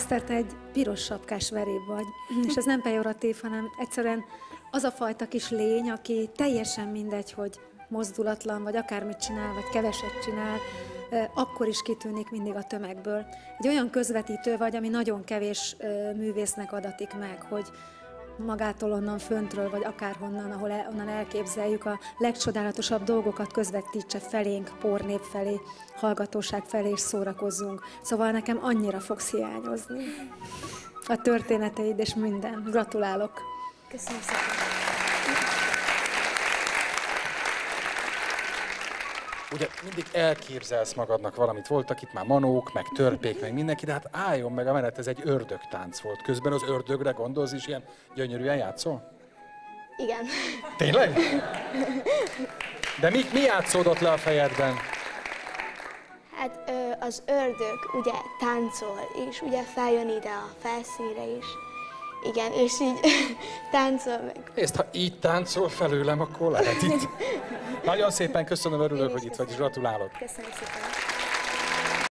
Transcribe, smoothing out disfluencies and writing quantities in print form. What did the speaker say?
Eszter, te egy piros sapkás veréb vagy, és ez nem pejoratív, hanem egyszerűen az a fajta kis lény, aki teljesen mindegy, hogy mozdulatlan, vagy akármit csinál, vagy keveset csinál, akkor is kitűnik mindig a tömegből. Egy olyan közvetítő vagy, ami nagyon kevés művésznek adatik meg, hogy magától onnan föntről, vagy akárhonnan, onnan elképzeljük, a legcsodálatosabb dolgokat közvetítse felénk, pornép felé, hallgatóság felé, és szórakozzunk. Szóval nekem annyira fogsz hiányozni. A történeteid és minden. Gratulálok! Köszönöm szépen! Ugye mindig elképzelsz magadnak valamit, voltak itt már manók, meg törpék, meg mindenki, de hát álljon meg a menet, ez egy ördögtánc volt. Közben az ördögre gondolsz, és ilyen gyönyörűen játszol? Igen. Tényleg? De mi játszódott le a fejedben? Hát az ördög ugye táncol, és ugye feljön ide a felszínre is. Igen, és így táncol meg. Nézd, ha így táncol felőlem, akkor lehet itt. Nagyon szépen köszönöm, örülök, hogy itt vagy, és gratulálok. Köszönöm szépen.